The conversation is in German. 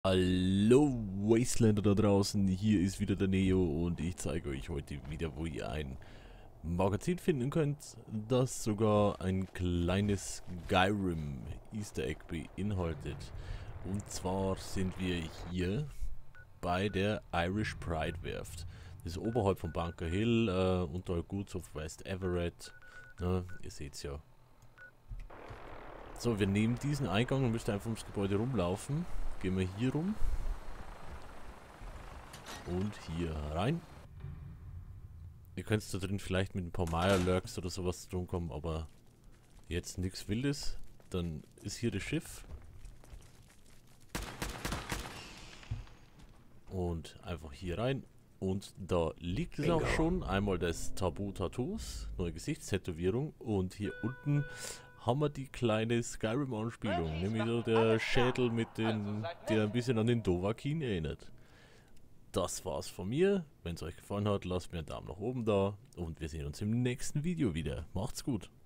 Hallo Wastelander da draußen, hier ist wieder der Neo und ich zeige euch heute wieder, wo ihr ein Magazin finden könnt, das sogar ein kleines Skyrim Easter Egg beinhaltet. Und zwar sind wir hier bei der Irish Pride Werft. Das ist oberhalb von Bunker Hill, unter Goods of West Everett. Ihr seht's ja. So, wir nehmen diesen Eingang und müsst einfach ums Gebäude rumlaufen. Gehen wir hier rum. Und hier rein. Ihr könnt da drin vielleicht mit ein paar Mirelurks oder sowas drum kommen, aber jetzt nichts Wildes. Dann ist hier das Schiff. Und einfach hier rein. Und da liegt es auch schon. Einmal das Tabu Tattoos, neue Gesichtstätowierung. Und hier unten haben wir die kleine Skyrim-Anspielung. Nämlich so der Schädel mit den, der ein bisschen an den Dovahkiin erinnert. Das war's von mir. Wenn es euch gefallen hat, lasst mir einen Daumen nach oben da und wir sehen uns im nächsten Video wieder. Macht's gut.